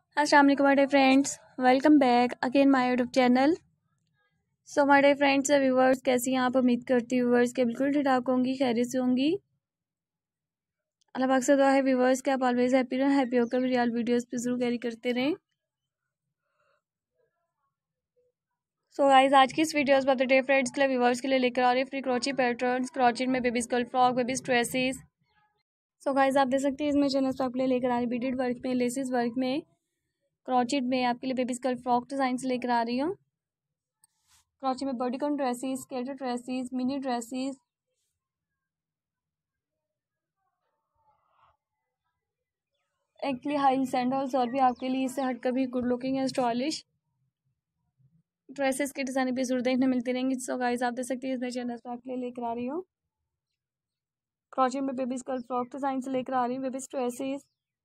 अस्सलाम वालेकुम my dear friends, welcome back again my YouTube channel. So my dear friends viewers, कैसी हैं आप? उम्मीद करती हूँ व्यूवर्स के बिल्कुल ठीक ठाक होंगी, खैरियत से होंगी। अल्लाह पाक से दुआ है व्यूवर्स के आप ऑलवेज हैप्पी रहें, हैप्पी होकर रियल वीडियोस पे जरूर कैरी करते रहें। सो गाइस, आज की इस वीडियोस पर डे फ्रेंड्स के लिए व्यूवर्स के लिए लेकर आ रही है फ्री क्रोची पैटर्न्स, क्रोचेट में babies girl frock, babies dresses. So guys, आप देख सकते हैं इसमें चैनल पर आपके लिए लेकर आ रही बीडेड वर्क में, लेसिस वर्क में, क्रोचेट में आपके लिए बेबीज गर्ल फ्रॉक डिजाइन से लेकर आ रही हूँ। क्रोचेट में bodycon dresses, skater dresses, mini dresses, actually high sandals और भी आपके लिए इससे हटकर भी गुड लुकिंग है, स्टाइलिश ड्रेसेस के डिजाइन भी जरूर देखने मिलती रहेंगी। सो गाइस, आप देख सकते हैं इसमें चैनल पर आपके लिए लेकर आ रही हूँ क्रोचेट में बेबीज गर्ल फ्रॉक डिजाइन से लेकर आ रही हूँ बेबीज ड्रेसेस।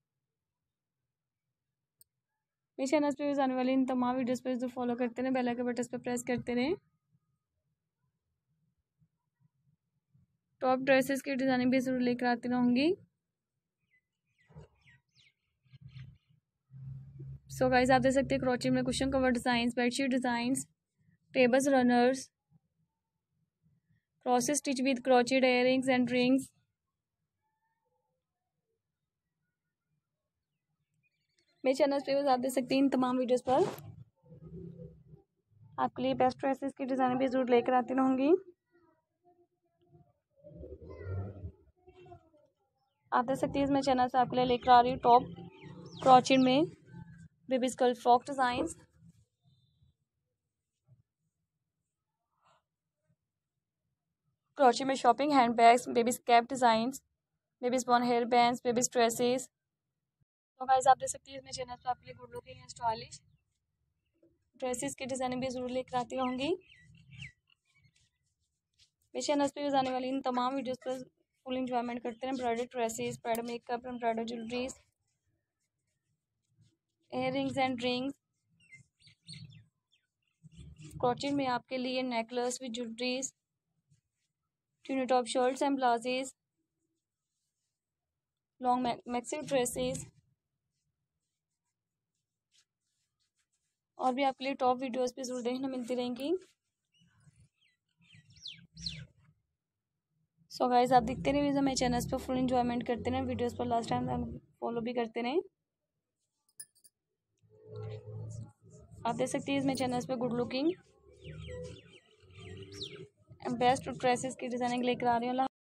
मेरे चैनल पे आने वाली इन तमाम वीडियोस पर जो फॉलो करते रहें, बेल आइकन बटन पर प्रेस करते रहें। टॉप ड्रेसेस की डिजाइन भी जरूर लेकर आती रहूँगी। सो गाइस, आप देख सकते हैं क्रोचेट में cushion cover design, bedsheet design, tables runners, cross stitch with crochet earrings and rings. मेरे चैनल पे आप देख सकते हैं इन तमाम वीडियोस पर आपके लिए बेस्ट ड्रेसेस की डिजाइन भी जरूर लेकर आती रहूँगी। आप देख सकते हैं इसमें चैनल से आपके लिए लेकर आ रही हूँ टॉप क्रोचेट में babies girl frock design, crochet में shopping hand bags, babies cap design, babies bon hair bands, babies dresses. तो गाइस, आप देख सकते हैं इसमें चैनल पर आपके लिए गुड लुकिंग है, स्टाइलिश ड्रेसेस की डिजाइन भी जरूर लेकर आती रहूँगी। मेरे चैनल पे आने वाली इन तमाम वीडियोस पर फुल इंजॉयमेंट करते हैं। Bridal dresses, bridal makeup and bridal jewelleries, ear rings and rings, crochet में आपके लिए necklace with jewelleries, tunic top shirts and palazzos, long maxi dresses और भी आपके लिए टॉप वीडियोस पे जरूर देखने मिलती रहेंगी। सो गाइस, आप दिखते रहिए मेरे चैनल पर फुल इंजॉयमेंट करते रहें, वीडियोस पर लास्ट टाइम फॉलो भी करते रहें। आप देख सकते हैं इसमें चैनल पर गुड लुकिंग बेस्ट ड्रेसेस की डिजाइनिंग लेकर आ रही हूँ।